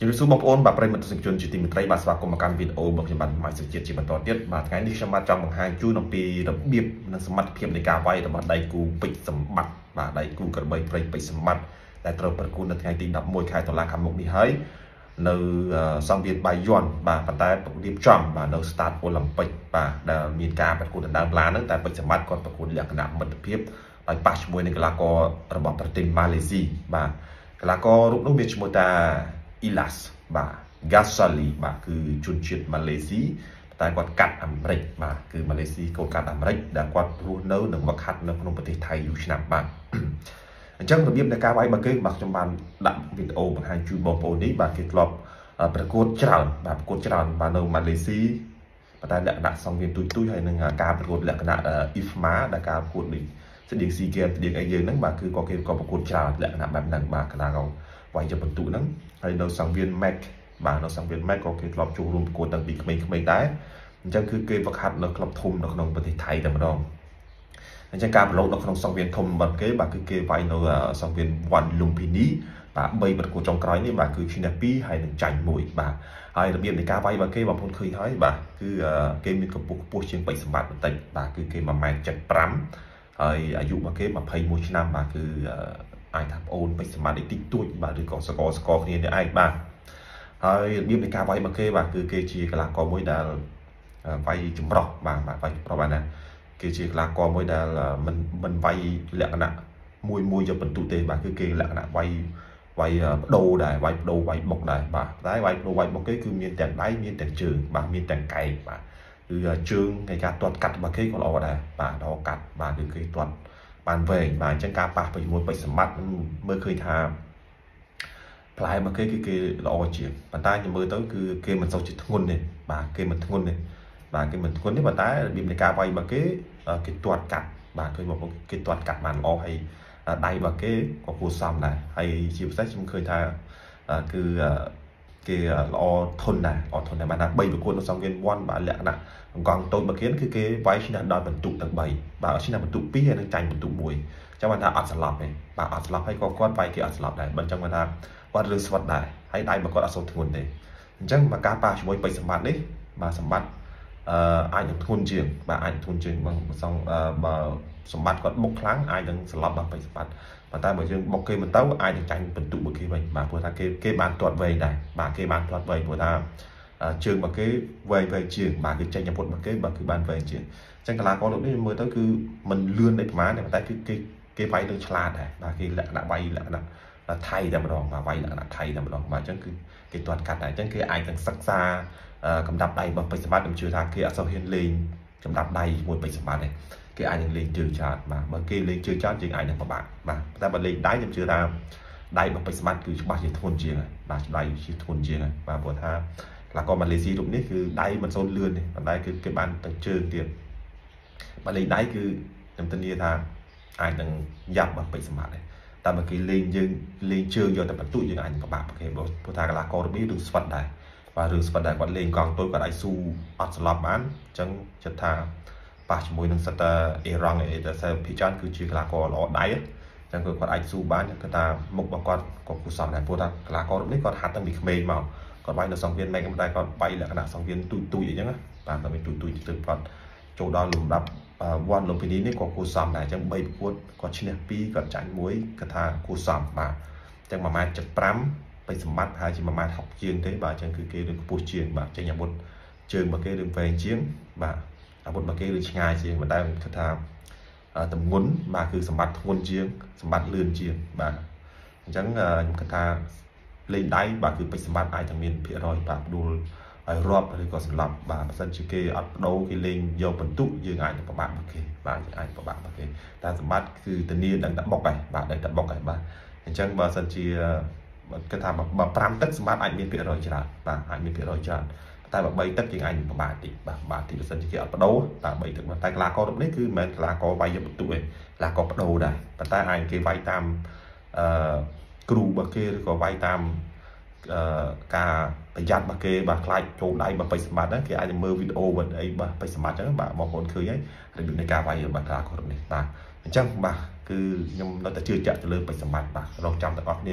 ជំរាបសួរបងប្អូនបាទប្រិយមិត្តទស្សនិកជនជាទីមេត្រីបាទស្វាគមន៍មកកាន់វីដេអូរបស់ខ្ញុំបាទម៉ាយសុជាតិជាបន្តទៀតបាទថ្ងៃនេះខ្ញុំបាទចង់បង្ហាញជូនអំពីរបៀបនិងសមត្ថភាពនៃការវាយរបស់ដៃគូពេជ្រសម្បត្តិបាទដៃគូក្របីព្រៃពេជ្រសម្បត្តិដែលត្រូវប្រគល់នៅថ្ងៃទី11ខែតុលាខាងមុខនេះហើយនៅសង្វៀនបាយ័នបាទប៉ុន្តែរៀបចំបាទនៅ Start Olympic បាទដែលមានការប្រគល់ដណ្ដើមឡានហ្នឹងតែពេជ្រសម្បត្តិគាត់ប្រគល់លក្ខណៈមិត្តភាពដោយប៉ះជាមួយនឹងកីឡាកររបស់ប្រទេសម៉ាឡេស៊ីបាទកីឡាកររូបនោះមានឈ្មោះថា Ilas បាទ Ghazali បាទគឺជនជាតិម៉ាឡេស៊ីតែគាត់កាត់អាមេរិកបាទគឺម៉ាឡេស៊ីកូនកាត់អាមេរិកដែលគាត់រស់នៅនិងវឹកហាត់នៅក្នុងប្រទេសថៃយូរឆ្នាំបាទអញ្ចឹងរបៀបនៃការវាយរបស់គេបាទខ្ញុំបានដាក់វីដេអូបង្ហាញជូនបងប្អូននេះបាទគេធ្លាប់ប្រកួតច្រើនបាទប្រកួតច្រើនបាទនៅម៉ាឡេស៊ីប៉ុន្តែលក្ខណៈសង្វៀនទូចហើយនឹងការប្រកួតលក្ខណៈ IFMA ដែលការប្រកួតនេះស្តៀង SEA Games ស្តៀងអីយើងហ្នឹងបាទគឺក៏គេក៏ប្រកួតច្រើនលក្ខណៈបែបហ្នឹងបាទកណ្ដាលកោវាយជាបន្ទុកហ្នឹងហើយនៅសង្វៀន MEC បាទនៅសង្វៀន MEC ក៏គេធ្លាប់ចូលរួមប្រកួតតាំងពីក្មេងៗដែរអញ្ចឹងគឺគេវឹកហាត់នៅក្លឹបធំនៅក្នុងប្រទេសថៃតែម្ដងអញ្ចឹងការប្រឡូកនៅក្នុងសង្វៀនធំរបស់គេបាទគឺគេវាយនៅសង្វៀនវ៉ាន់លុំភីនីបាទ3ប្រកួតចុងក្រោយនេះបាទគឺឈ្នះ2ហើយនឹងចាញ់1បាទហើយរបៀបនៃការវាយរបស់គេបងប្អូនឃើញហើយបាទគឺគេមានកម្ពស់ខ្ពស់ជាងពេជ្រសម្បត្តិបន្តិចបាទគឺគេ1.75 ម៉ែត្រហើយអាយុរបស់គេ21ឆ្នាំបាទគឺអាចថាប្អូនពេជ្រសម្បត្តិតិចតួចបាទឬក៏ស្គាល់គ្នានេះឯងបាទហើយរបៀបនៃការវាយរបស់គេបាទគឺគេជាកីឡាករមួយដែលវាយចម្រោះបាទវាយចម្រោះបាទណាគេជាកីឡាករមួយដែលមិនវាយលក្ខណៈមួយយកបន្ទុទេបាទគឺគេលក្ខណៈវាយបដូរដែរវាយបដូរវាយបុកដែរបាទតែវាយបដូរវាយបុកគេគឺមានទាំងដៃមានទាំងជើងបាទមានទាំងកែងបាទគឺជើងនៃការទាត់កាត់របស់គេក៏ល្អដែរបាទល្អកាត់បាទគឺគេទាត់បានវែងបាទអញ្ចឹងការប៉ះជាមួយពេជ្រសម្បត្តិមើលឃើញថាផ្លែរបស់គេគឺគេល្អជាងប៉ុន្តែខ្ញុំមើលទៅគឺគេមិនសូវជាធ្ងន់ទេបាទគេមិនធ្ងន់ទេបាទគេមិនធ្ងន់ទេប៉ុន្តែរបៀបនៃការវាយរបស់គេគេទាត់កាត់បាទឃើញបងប្អូនគេទាត់កាត់បានល្អហើយដៃរបស់គេក៏គួរសមដែរហើយជាពិសេសខ្ញុំឃើញថាគឺគេល្អធន់ដែរបាទថា3ប្រកួតនៅសង្វៀន1បាទលក្ខណៈអង្គតូចរបស់គេគឺគេវាយឈ្នះដល់បន្ទុកទាំង3បាទឈ្នះបន្ទុក2ហើយនឹងចាញ់បន្ទុក1អញ្ចឹងបានថាអត់ស្លាប់ទេបាទអត់ស្លាប់ហើយក៏គាត់វាយគេអត់ស្លាប់ដែរបើអញ្ចឹងបានថាគាត់រឿងស្វិតដែរហើយដៃរបស់គាត់អត់សូវធ្ងន់ទេអញ្ចឹងមកការប៉ះជាមួយពេជ្រសម្បត្តិនេះបាទសម្បត្តិអាចនឹងធ្ងន់ជាងបាទអាចធ្ងន់ជាងបើសម្បត្តិគាត់បុកខ្លាំងអាចនឹងស្លាប់ដល់ពេជ្រសម្បត្តិប៉ុន្តែបើយើងបុកគេមិនទៅអាចនឹងចាញ់បន្ទុករបស់គេវិញបាទព្រោះថាគេបានទាត់វែងដែរបាទគេបានទាត់វែងព្រោះថាជើងរបស់គេវែងជាងបាទគេចេញអាវុធរបស់គេបាទគឺបានវែងជាងអញ្ចឹងកីឡាករលោកនេះមើលទៅគឺមិនលឿនទេប្រហែលតែគឺគេវាយនឹងឆ្លាតដែរបាទគេលក្ខណៈវាយលក្ខណៈថៃតែម្ដងបាទវាយលក្ខណៈថៃតែម្ដងបាទអញ្ចឹងគឺគេទាត់កាត់ដែរអញ្ចឹងគេអាចនឹងសិក្សាកម្ដាប់ដៃរបស់ពេជ្រសម្បត្តិខ្ញុំជឿថាគេអត់សូវហ៊ានលេងកម្ដាប់ដៃជាមួយពេជ្រសម្បត្តិទេគេអាចនឹងលេងជើងច្រើនបាទបើគេលេងជើងច្រើនជាងអាចនឹងពិបាកបាទតែបើលេងដៃខ្ញុំជឿថាដៃរបស់ពេជ្រសម្បត្តិគឺច្បាស់ជាធ្ងន់ជាងហើយបាទដៃជាធ្ងន់ជាងហើយបាទព្រោះថាកីឡាករម៉ាឡេស៊ីរូបនេះគឺដៃមិនសូវលឿនទេប៉ុន្តែគឺគេបានទាំងជើងទៀតបើលេងដៃគឺខ្ញុំធានាថាអាចនឹងយ៉ាប់របស់ពេជ្រសម្បត្តិដែរតែបើគេលេងជើងយកតែបន្ទុកយើងអាចពិបាកគេព្រោះថាកីឡាកររូបនេះរឿងស្វិតដែរបាទរឿងស្វិតដែរគាត់លេងកង់តូចគាត់អាចស៊ូអត់ស្លាប់បានអញ្ចឹងចិត្តថាប៉ះជាមួយនឹងសិតអេរ៉ង់អេតែភាគច្រើនគឺជាកីឡាករល្អដៃអញ្ចឹងគាត់អាចស៊ូបានគាត់ថាមុខរបស់គាត់ក៏គួរសមដែរព្រោះថាកីឡាកររូបនេះគាត់ហាត់តាំងពីក្មេងមកគាត់វាយនៅសង្វៀន MEC តែគាត់វាយលក្ខណៈសង្វៀនទូចអីចឹងណាបាទគាត់មានទូចទៅគាត់ចូលដល់លំដាប់វ៉ាន់លុំភីនីនេះក៏គួរសមដែរអញ្ចឹង3ប្រកួតគាត់ឈ្នះ2គាត់ចាញ់1គាត់ថាគួរសមបាទអញ្ចឹង1.75 ម៉ែត្រពេជ្រសម្បត្តិហើយជា1.60 ម៉ែត្រជាងទេបាទអញ្ចឹងគឺគេរឿងខ្ពស់ជាងបាទចេញអាវុធជើងរបស់គេរឿងវែងជាងបាទអាវុធរបស់គេរឿងឆ្ងាយជាងប៉ុន្តែគាត់ថាតម្ងន់បាទគឺសម្បត្តិធ្ងន់ជាងសម្បត្តិលឿនជាងបាទអញ្ចឹងខ្ញុំគិតថាលេងដៃបាទគឺពេជ្រសម្បត្តិអាចតែមានភាគរយបាទផ្ដួលឲ្យរាប់ឬក៏សម្លាប់បាទបើសិនជាគេអត់បដូរគេលេងយកបន្ទុកយើងអាចទៅពិបាករបស់គេបាទអាចពិបាករបស់គេតែសម្បត្តិគឺធានាដឹងតែបុកហើយបាទដឹងតែបុកហើយបាទអញ្ចឹងបើសិនជាគេថាបើ5ទឹកសម្បត្តិអាចមានភាគរយច្រើនបាទអាចមានភាគរយច្រើនតែបើ3ទឹកយើងអាចពិបាកតិចបាទបាទទីបើសិនជាគេអត់បដូរតែ3ទឹកតែកីឡាកររូបនេះគឺមិនមែនកីឡាករវាយយកបន្ទុកទេកីឡាករបដូរដែរប៉ុន្តែអាចគេវាយតាមគ្រូរបស់គេឬក៏វាយតាមការប្រយ័ត្នរបស់គេបាទខ្លាចចូលដៃរបស់ពេជ្រសម្បត្តិហ្នឹងគេអាចមើលវីដេអូមិនអីបាទពេជ្រសម្បត្តិអញ្ចឹងបាទបងប្អូនឃើញហើយរបៀបនៃការវាយរបស់កីឡាករនេះបាទអញ្ចឹងបាទគឺខ្ញុំនៅតែជឿជាក់ទៅលើពេជ្រសម្បត្តិបាទរងចាំទាំងអស់គ្នា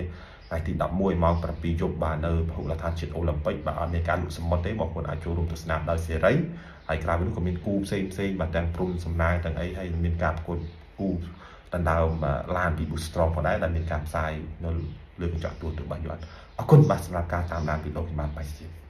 ngày thì đọc môi mong tập pi chụp bà nơi hậu là than chuyện Olympic bà ở nơi cả lũ sầm mất thế bọn con ai chú rùm từ snap đợi xe đấy hay cả với có miền cu xây và đang prun sầm nai tầng ấy hay miền cạp con cu tầng đào mà lan bị boost strong vào đấy là miền cạp sai nó lựa chọnตัวtừ bà dọn ở con bà sầm ca tam đàn bị lỗi mà phải